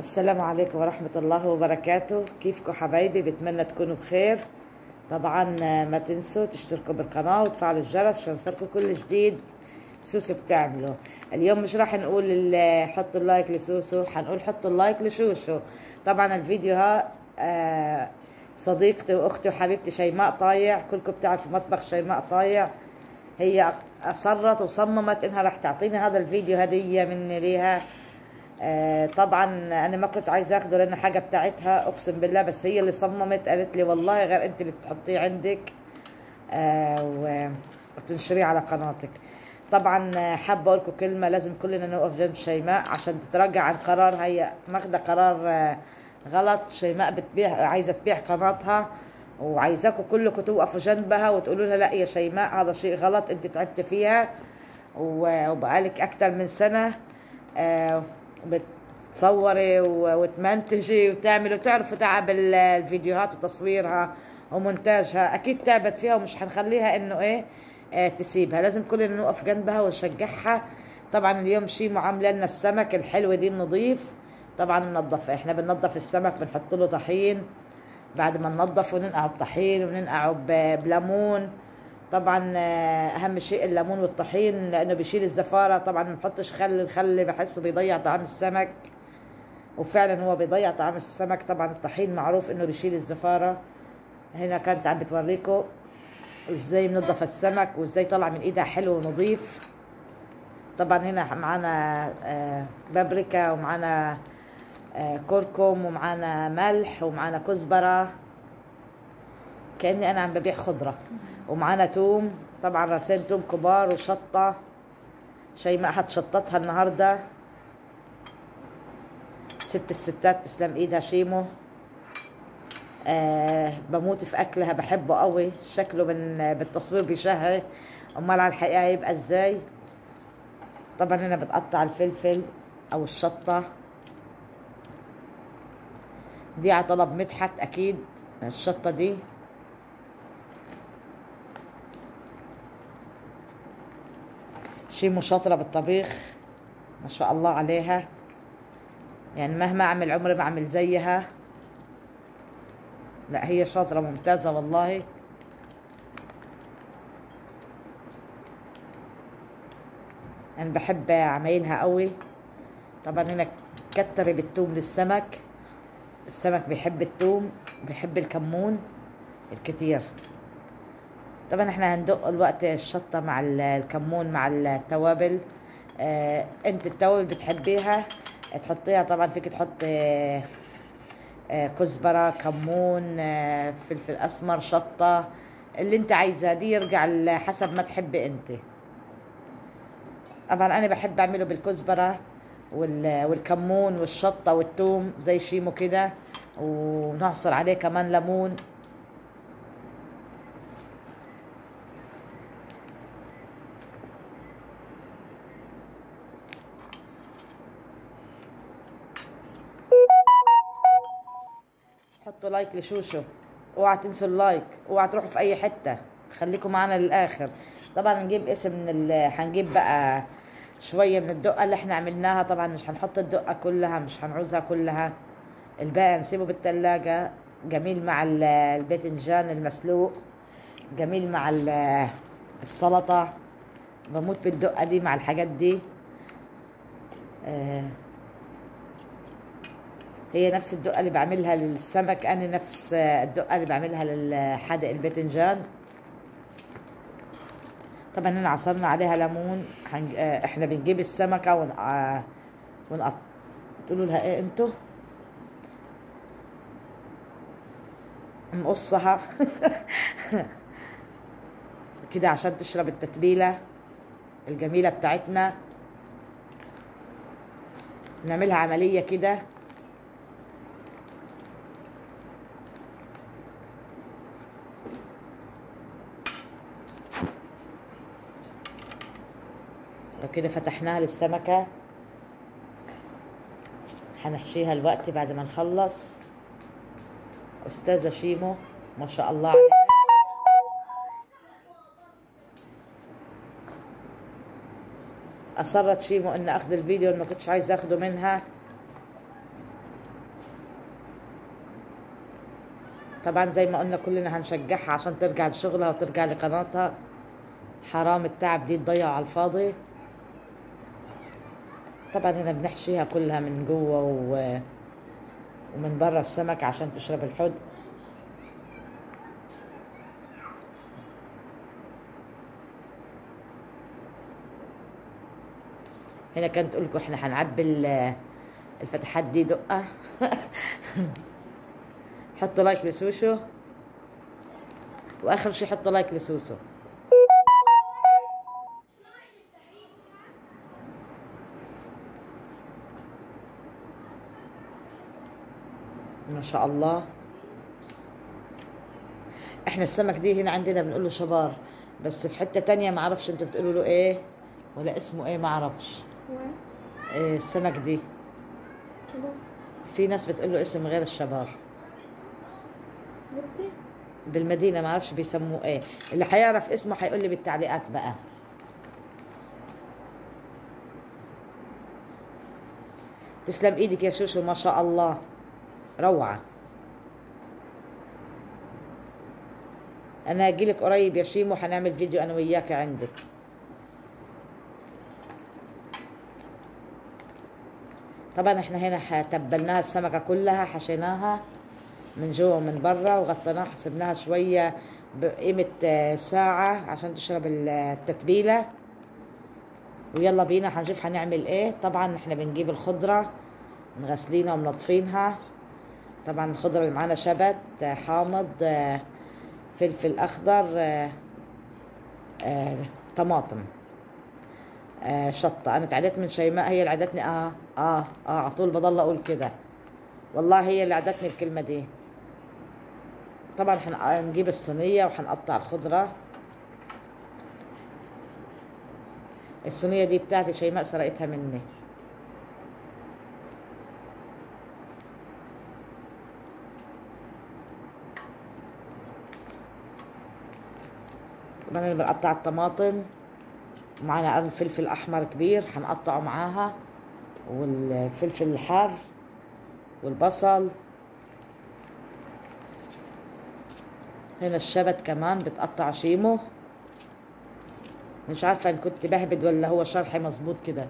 السلام عليكم ورحمة الله وبركاته. كيفكم حبايبي؟ بتمنى تكونوا بخير. طبعا ما تنسوا تشتركوا بالقناة وتفعلوا الجرس عشان يوصلكم كل جديد سوسو بتعمله. اليوم مش راح نقول حطوا اللايك لسوسو، حنقول حطوا اللايك لشوشو. طبعا الفيديو صديقتي واختي وحبيبتي شيماء طايع، كلكم بتعرفوا مطبخ شيماء طايع. هي اصرت وصممت انها راح تعطيني هذا الفيديو هدية مني ليها. طبعا انا ما كنت عايزه اخده لان حاجه بتاعتها اقسم بالله، بس هي اللي صممت، قالت لي والله غير انت اللي تحطيه عندك وتنشريه على قناتك. طبعا حابه اقول لكم كلمه، لازم كلنا نوقف جنب شيماء عشان تتراجع عن قرار. هي ماخده قرار غلط. شيماء بتبيع، عايزه تبيع قناتها، وعايزاكم كلكم توقفوا جنبها وتقولوا لها لا يا شيماء هذا شيء غلط، انت تعبت فيها وبقالك اكتر من سنه بتصوري وتمنتجي وتعملي، وتعرفوا تعب الفيديوهات وتصويرها ومونتاجها، اكيد تعبت فيها ومش هنخليها انه تسيبها. لازم كلنا نوقف جنبها ونشجعها. طبعا اليوم شيمو عامله لنا السمك الحلو دي النظيف. طبعا ننضف، احنا بننضف السمك بنحط له طحين، بعد ما ننضفه ننقعه بطحين وننقعه بليمون. طبعا اهم شيء الليمون والطحين لانه بيشيل الزفاره. طبعا ما بنحطش خل، الخل بحسه بيضيع طعم السمك، وفعلا هو بيضيع طعم السمك. طبعا الطحين معروف انه بيشيل الزفاره. هنا كانت عم بتوريكم ازاي بنضف السمك وازاي طلع من ايدها حلو ونظيف. طبعا هنا معانا بابريكا، ومعانا كركم، ومعانا ملح، ومعانا كزبره، كأني انا عم ببيع خضره. ومعانا توم، طبعا راسين توم كبار، وشطه شيماء هتشططها النهارده. ست الستات تسلم ايدها شيمو. بموت في اكلها، بحبه قوي، شكله بالتصوير بيشهي، امال على الحقيقه يبقى ازاي. طبعا هنا بتقطع الفلفل او الشطه دي على طلب مدحت اكيد الشطه دي. شيمو شاطره بالطبيخ ما شاء الله عليها، يعني مهما اعمل عمري ما اعمل زيها. لا هي شاطره ممتازه والله. انا بحب عمايلها قوي. طبعا هنا كتري بالثوم للسمك، السمك بيحب الثوم، بيحب الكمون الكتير. طبعا احنا هندق الوقت الشطه مع الكمون مع التوابل. انت التوابل بتحبيها تحطيها، طبعا فيك تحط كزبره، كمون، فلفل اسمر، شطه، اللي انت عايزاه، دي يرجع حسب ما تحبي انت. طبعا انا بحب اعمله بالكزبره والكمون والشطه والثوم زي شيمو كده، ونعصر عليه كمان ليمون. حطوا لايك لشوشو، اوعى تنسوا اللايك، اوعى تروحوا في اي حته، خليكم معنا للاخر. طبعا نجيب اسم من هنجيب بقى شويه من الدقه اللي احنا عملناها. طبعا مش هنحط الدقه كلها، مش هنعوزها كلها، الباقي نسيبه بالتلاجة. جميل مع الباذنجان المسلوق، جميل مع السلطه. بموت بالدقه دي مع الحاجات دي. هي نفس الدقة اللي بعملها للسمك، أنا نفس الدقة اللي بعملها للحادق الباذنجان. طبعا هنا عصرنا عليها ليمون. احنا بنجيب السمكة ونقط. تقولوا لها ايه انتوا؟ نقصها كده عشان تشرب التتبيلة الجميلة بتاعتنا. نعملها عملية كده. لو كده فتحناها للسمكة، هنحشيها الوقت بعد ما نخلص. أستاذة شيمو ما شاء الله عليها. أصرت شيمو إن أخذ الفيديو، ما كنتش عايزة أخده منها. طبعا زي ما قلنا كلنا هنشجعها عشان ترجع لشغلها وترجع لقناتها. حرام التعب دي تضيع على الفاضي. طبعا هنا بنحشيها كلها من جوه ومن برا السمك عشان تشرب الحد. هنا كانت تقول لكم احنا هنعبي الفتحات دي دقه. حطوا لايك لسوسو، واخر شي حطوا لايك لسوسو. ما شاء الله. احنا السمك دي هنا عندنا بنقول له شبار، بس في حته تانية ما اعرفش انتوا بتقولوا له ايه ولا اسمه ايه، ما اعرفش. إيه السمك دي؟ شبار. في ناس بتقول له اسم غير الشبار بالمدينه، ما اعرفش بيسموه ايه. اللي هيعرف اسمه هيقول لي بالتعليقات بقى. تسلم ايدك يا شوشو، ما شاء الله روعه. انا هجيلك قريب يا شيمو، هنعمل فيديو انا وياك عندك. طبعا احنا هنا تبلناها السمكه كلها، حشيناها من جوه ومن برا وغطيناها، سبناها شويه بقيمه ساعه عشان تشرب التتبيله. ويلا بينا هنشوف هنعمل ايه. طبعا احنا بنجيب الخضره مغسلينها ومنظفينها. طبعا الخضره اللي معانا شبت، حامض، فلفل اخضر، طماطم، شطه. انا اتعدت من شيماء، هي اللي عدتني. على طول بضل اقول كده، والله هي اللي عدتني الكلمه دي. طبعا هنجيب الصينيه وهنقطع الخضره. الصينيه دي بتاعتي، شيماء سرقتها مني. طبعا بنقطع الطماطم، ومعانا قرن فلفل احمر كبير هنقطعه معاها، والفلفل الحار والبصل. هنا الشبت كمان بتقطع شيمو. مش عارفه ان كنت بهبد ولا هو شرحي مظبوط كده.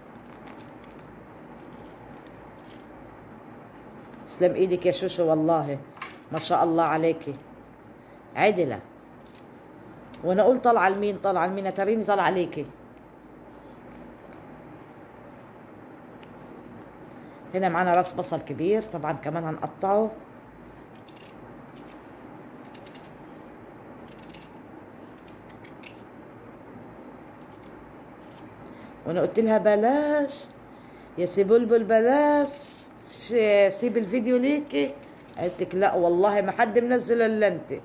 تسلم ايدك يا شوشو، والله ما شاء الله عليكي عدله. وانا اقول طالعه لمين طالعه لمين، تريني طالعه عليكي. هنا معانا راس بصل كبير، طبعا كمان هنقطعه. وانا قلت لها بلاش يا سي بلبل، بلاش سيب الفيديو ليكي. قالت لك لا والله ما حد منزل الا انت.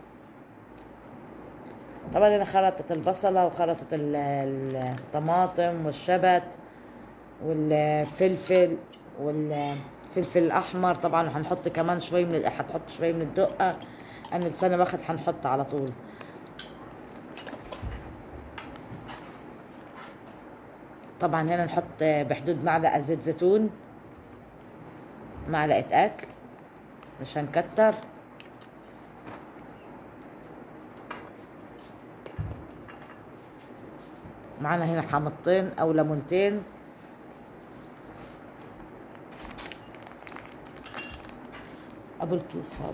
طبعا انا خلطت البصله وخلطت الطماطم والشبت والفلفل والفلفل الاحمر. طبعا هنحط كمان شوي هتحط شوي من الدقه. انا لساني واخد هنحط على طول. طبعا هنا نحط بحدود معلقه زيت زيتون، معلقه اكل، مش هنكتر. معانا هنا حامضتين او ليمونتين. ابو الكيس هاد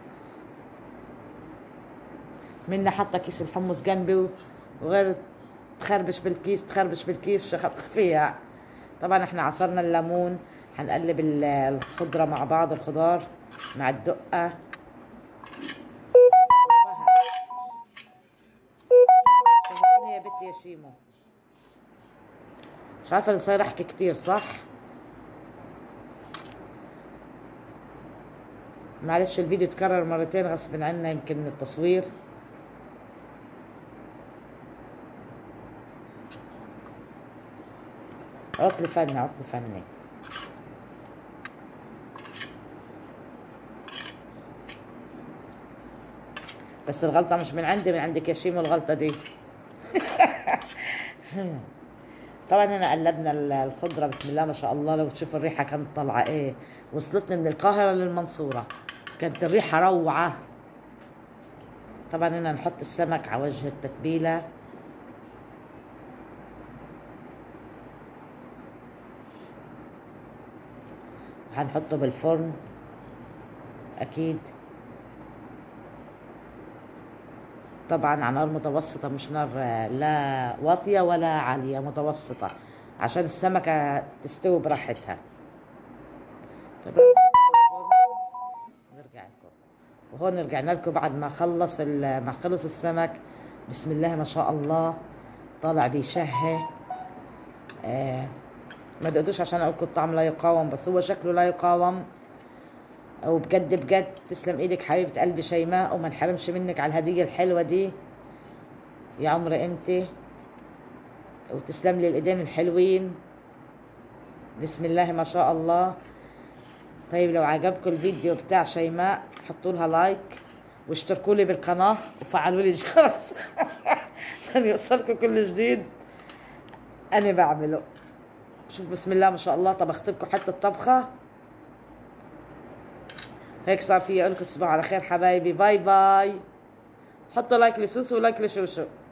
منا حاطه كيس الحمص جنبي، وغير تخربش بالكيس شخط فيها. طبعا احنا عصرنا الليمون، هنقلب الخضره مع بعض، الخضار مع الدقه. شايفيني يا بنتي يا شيمو؟ مش عارفه اللي صاير احكي كتير صح؟ معلش الفيديو اتكرر مرتين غصب عنا يمكن من التصوير. عطل فني. بس الغلطة مش من عندي، من عندك يا شيمو الغلطة دي. طبعا هنا قلبنا الخضرة، بسم الله ما شاء الله. لو تشوفوا الريحة كانت طالعة ايه. وصلتنا من القاهرة للمنصورة، كانت الريحة روعة. طبعا هنا نحط السمك على وجه التتبيلة. هنحطه بالفرن اكيد، طبعا على نار متوسطة، مش نار لا واطية ولا عالية، متوسطة عشان السمكة تستوي براحتها. طيب نرجع لكم، وهون رجعنا لكم بعد ما خلص السمك. بسم الله ما شاء الله، طالع بيشهي. ما تقدوش عشان اقول لكم الطعم لا يقاوم، بس هو شكله لا يقاوم. وبجد بجد تسلم ايدك حبيبة قلبي شيماء، وما نحرمش منك على الهدية الحلوة دي يا عمري انت، وتسلم لي الايدين الحلوين. بسم الله ما شاء الله. طيب لو عجبكم الفيديو بتاع شيماء حطوا لها لايك، واشتركوا لي بالقناة وفعلوا لي الجرس عشان يوصلكم كل جديد انا بعمله. شوف بسم الله ما شاء الله، طبخت لكم حتى الطبخة هيك صار في. اقول لكم تصبحوا على خير حبايبي، باي باي. حطوا لايك لسوسو ولايك لشوشو.